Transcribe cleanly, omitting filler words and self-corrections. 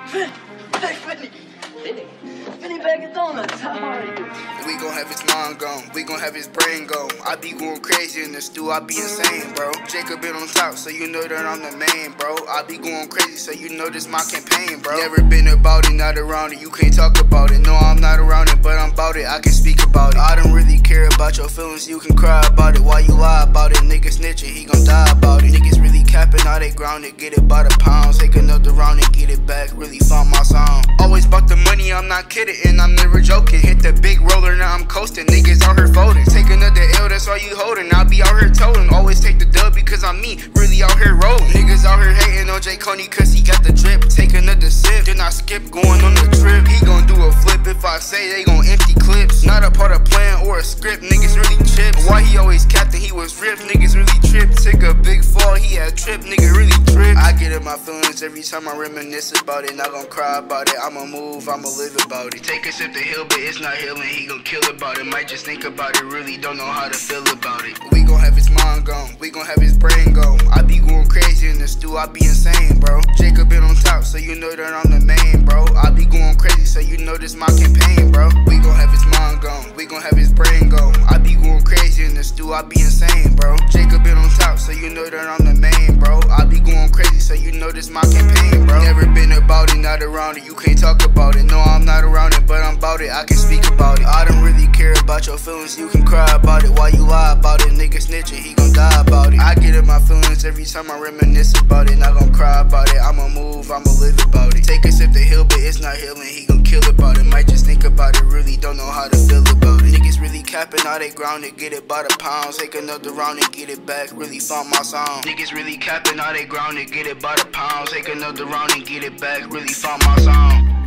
Finny bag of donuts, how are you? We gon' have his mind gone, we gon' have his brain gone. I be going crazy in the stew, I be insane, bro. Jacob been on top, so you know that I'm the main, bro. I be going crazy, so you know this my campaign, bro. Never been about it, not around it, you can't talk about it. No, I'm not around it, but I'm about it, I can speak about it. I don't really care about your feelings, you can cry about it. Why you lie about it? Nigga snitching, he gon' die about it. Niggas really capping, how they grounded, get it by the pounds. Take another round and get it back, really found my sound. Always about the money, I'm not kidding, and I'm never joking. Hit the big roller, now I'm coasting, niggas out here folding. Take another L, that's all you holding. I'll be out here toting, always take the dub because I'm me, really out here rolling. Niggas out here hating on J. Coney cause he got the drip. Take another sip, then I skip going on the trip. He gon' do a flip if I say they gon' empty clips. Not a part of plan or a script, niggas really chips. Why he always captain, he was ripped, niggas really tripped. Took a big fall, he had trip, nigga really tripped. I get in my feelings every time I reminisce about it. Not gon' cry about it, I'ma move, I'ma live about it. Take a sip to heal, but it's not healing, he gon' kill about it. Might just think about it, really don't know how to feel about it. We gon' have his mind gone, we gon' have his brain gone. I be going crazy in the stew, I be insane, bro. Jacob been on top, so you know that I'm the main, bro. I be going crazy, so you know this my campaign, bro. We gon' have his mind gone, we gon' have his brain gone. I be going crazy in the stew, I be insane, bro. Jacob been on top, so you know that I'm the main, bro. I be going crazy, so you know this my campaign, bro. Never been about it, not around it, you can't talk about it. No, I'm not around it, but I'm about it, I can speak about it. I don't really care about your feelings, you can cry about it. Why you lie about it? Nigga snitching, he gon' die about it. I get in my feelings every time I reminisce about it. Not gon' cry about it, I'ma move, I'ma live about it. Take a sip to heal, but it's not healing, he gon' kill about it. Might just think about it, really don't know how to feel about it. Niggas really capping, how they grounded, get it by the pounds. Take another round and get it back, really found my sound. Niggas really capping, how they grounded, get it by the pounds. Take another round and get it back, really found my sound.